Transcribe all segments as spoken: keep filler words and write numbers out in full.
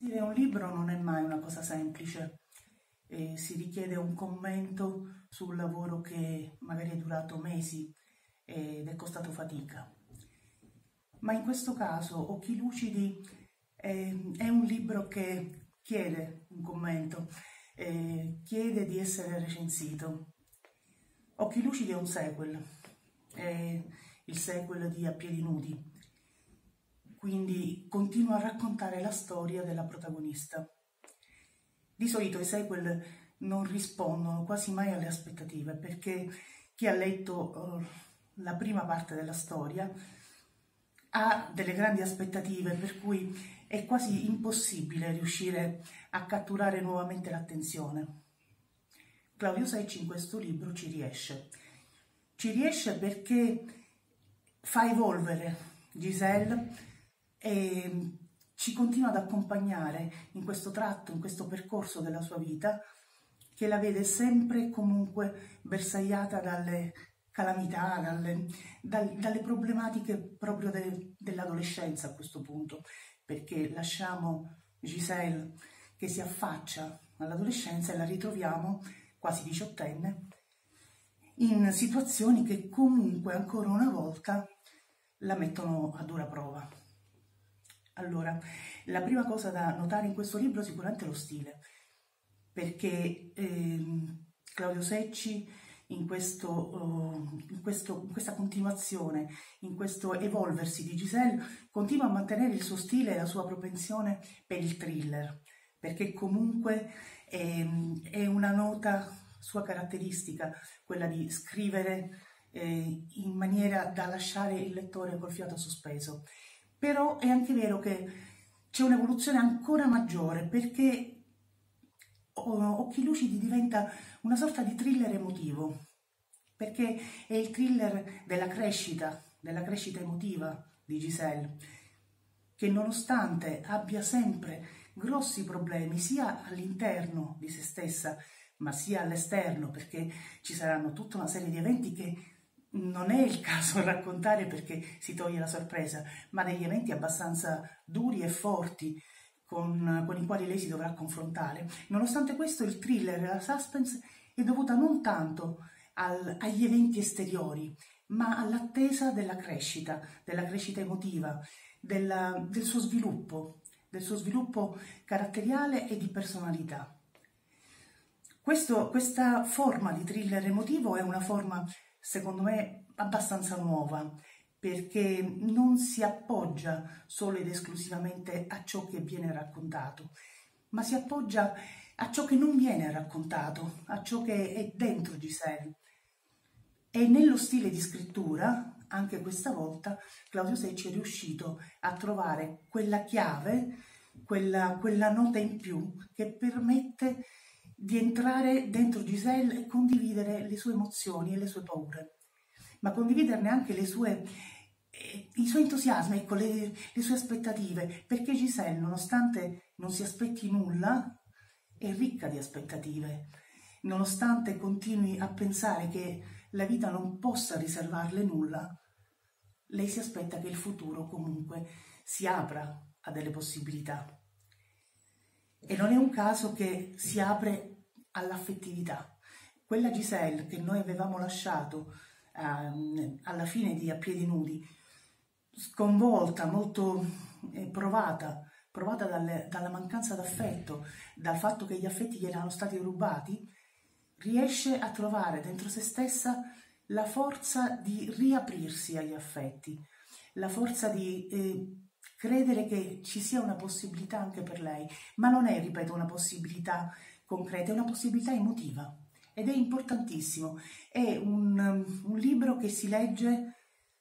Scrivere un libro non è mai una cosa semplice, e si richiede un commento su un lavoro che magari è durato mesi ed è costato fatica. Ma in questo caso Occhi Lucidi è, è un libro che chiede un commento, eh, chiede di essere recensito. Occhi Lucidi è un sequel, è il sequel di A piedi nudi. Quindi continua a raccontare la storia della protagonista. Di solito i sequel non rispondono quasi mai alle aspettative, perché chi ha letto uh, la prima parte della storia ha delle grandi aspettative, per cui è quasi impossibile riuscire a catturare nuovamente l'attenzione. Claudio Secci in questo libro ci riesce. Ci riesce perché fa evolvere Giselle e ci continua ad accompagnare in questo tratto, in questo percorso della sua vita, che la vede sempre e comunque bersagliata dalle calamità, dalle, dal, dalle problematiche proprio de, dell'adolescenza a questo punto, perché lasciamo Giselle che si affaccia all'adolescenza e la ritroviamo quasi diciottenne in situazioni che comunque ancora una volta la mettono a dura prova. Allora, la prima cosa da notare in questo libro è sicuramente lo stile, perché ehm, Claudio Secci in, questo, uh, in, questo, in questa continuazione, in questo evolversi di Giselle, continua a mantenere il suo stile e la sua propensione per il thriller, perché comunque ehm, è una nota sua caratteristica, quella di scrivere eh, in maniera da lasciare il lettore col fiato sospeso. Però è anche vero che c'è un'evoluzione ancora maggiore, perché Occhi Lucidi diventa una sorta di thriller emotivo, perché è il thriller della crescita, della crescita emotiva di Giselle, che nonostante abbia sempre grossi problemi sia all'interno di se stessa, ma sia all'esterno, perché ci saranno tutta una serie di eventi che non è il caso raccontare perché si toglie la sorpresa, ma degli eventi abbastanza duri e forti con, con i quali lei si dovrà confrontare. Nonostante questo, il thriller e la suspense è dovuta non tanto al, agli eventi esteriori, ma all'attesa della crescita, della crescita emotiva, della, del suo sviluppo, del suo sviluppo caratteriale e di personalità. Questo, questa forma di thriller emotivo è una forma, secondo me, abbastanza nuova, perché non si appoggia solo ed esclusivamente a ciò che viene raccontato, ma si appoggia a ciò che non viene raccontato, a ciò che è dentro Giselle. E nello stile di scrittura, anche questa volta, Claudio Secci è riuscito a trovare quella chiave, quella, quella nota in più che permette di entrare dentro Giselle e condividere le sue emozioni e le sue paure, ma condividerne anche le sue, eh, i suoi entusiasmi, ecco, le, le sue aspettative, perché Giselle, nonostante non si aspetti nulla, è ricca di aspettative, nonostante continui a pensare che la vita non possa riservarle nulla, lei si aspetta che il futuro comunque si apra a delle possibilità. E non è un caso che si apre all'affettività. Quella Giselle che noi avevamo lasciato um, alla fine di A piedi nudi, sconvolta, molto eh, provata, provata dalle, dalla mancanza d'affetto, dal fatto che gli affetti gli erano stati rubati, riesce a trovare dentro se stessa la forza di riaprirsi agli affetti, la forza di eh, credere che ci sia una possibilità anche per lei, ma non è, ripeto, una possibilità concreta, è una possibilità emotiva ed è importantissimo. È un, un libro che si legge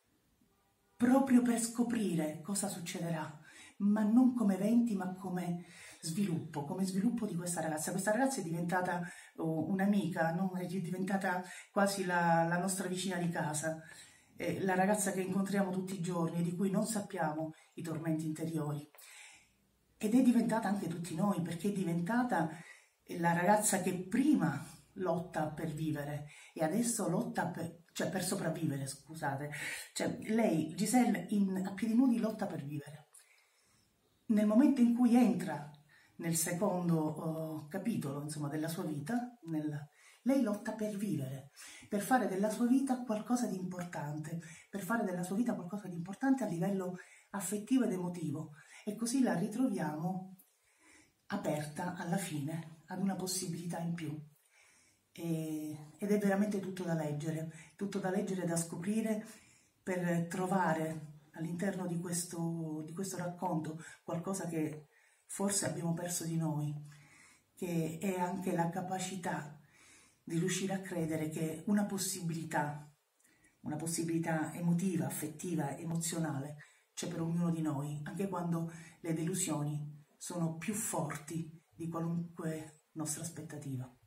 proprio per scoprire cosa succederà, ma non come eventi, ma come sviluppo, come sviluppo di questa ragazza. Questa ragazza è diventata oh, un'amica, no? È diventata quasi la, la nostra vicina di casa, eh, la ragazza che incontriamo tutti i giorni e di cui non sappiamo i tormenti interiori. Ed è diventata anche tutti noi, perché è diventata la ragazza che prima lotta per vivere e adesso lotta per, cioè per sopravvivere, scusate. Cioè, lei, Giselle, in, a piedi nudi lotta per vivere. Nel momento in cui entra nel secondo uh, capitolo, insomma, della sua vita, nel... lei lotta per vivere, per fare della sua vita qualcosa di importante, per fare della sua vita qualcosa di importante a livello affettivo ed emotivo, e così la ritroviamo aperta alla fine ad una possibilità in più. E... ed è veramente tutto da leggere, tutto da leggere e da scoprire, per trovare all'interno di questo, di questo racconto qualcosa che forse abbiamo perso di noi, che è anche la capacità di riuscire a credere che una possibilità, una possibilità emotiva, affettiva, emozionale c'è per ognuno di noi, anche quando le delusioni sono più forti di qualunque nostra aspettativa.